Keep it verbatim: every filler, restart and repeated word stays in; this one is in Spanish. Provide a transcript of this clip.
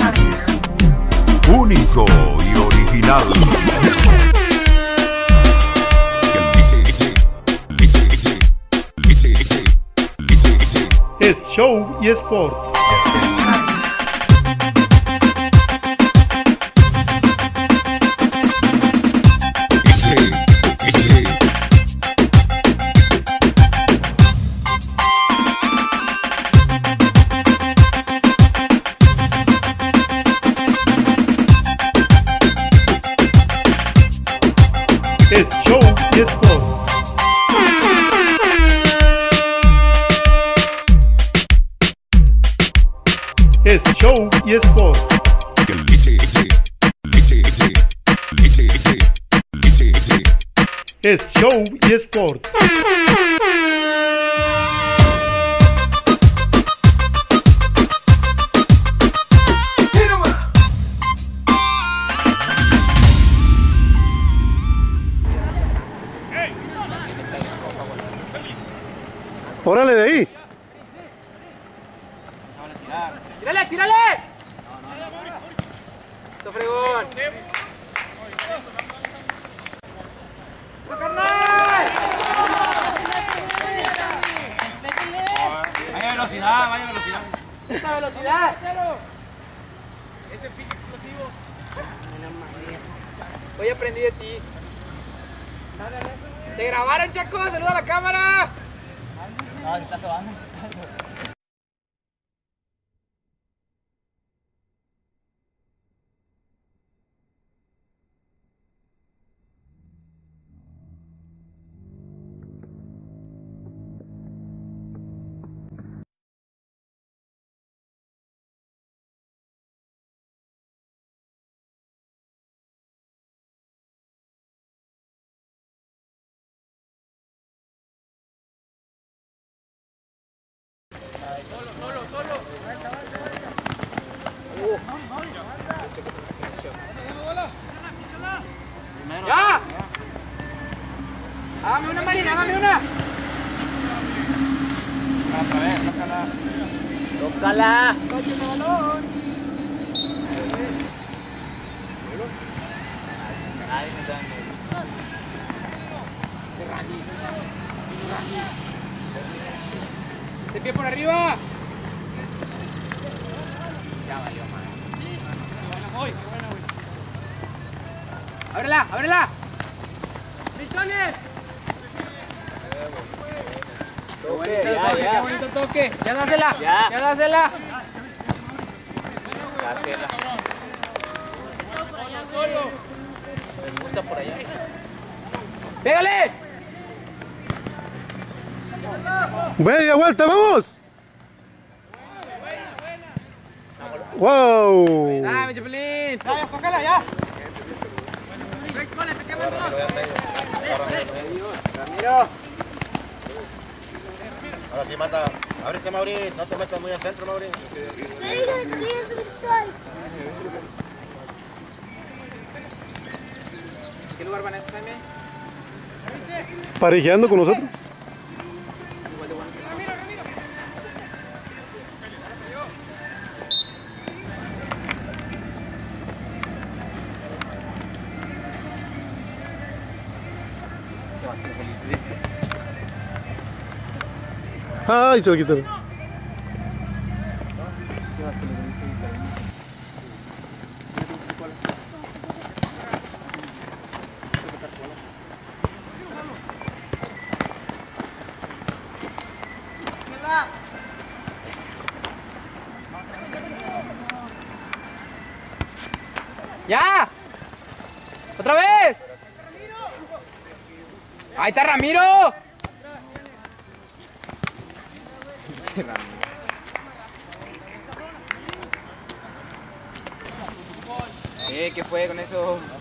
Único y original. Es show y sport. Es show y sport. Es show y sport. Es show y sport. ¡Órale de ahí! ¡Tírale, tírale! ¡Eso fregón! Vaya velocidad, vaya velocidad. ¡Esa velocidad! Ese pique explosivo. Hoy aprendí de ti. ¡Te grabaron, Chaco! ¡Saluda a la cámara! No, se está sobando. Solo, solo, solo. ¡Ya! ¡Hágame una, Marina! ¡Hágame una! Otra vez, tócala. ¡Tócala! ¡Tócala el balón! Ahí me dan. ¡Se pie por arriba! Ya valió más. Voy, qué buena, güey. ¡Ábrela, ábrela! ¡Misiones! ¡Qué bonito ya, toque, ya. qué bonito toque! ¡Ya dásela! Ya. ¡Ya dásela! Dásela. ¿Les gusta por allá? ¡Pégale! ¡Media vuelta, vamos! ¡Wow! ¡Dame, Chapulín! Ya, ya, tócala, ya. ¡Ramiro! Ahora sí, mata. Ábrete, Mauri. No te metas muy al centro, Mauri. ¿Qué lugar van a ese, Jaime? Parejeando con nosotros. Igual de bueno. ¡Ay, se lo quitaron! ¡Ya! ¡Otra vez! ¡Ahí está Ramiro! Eh, ¿qué fue con eso?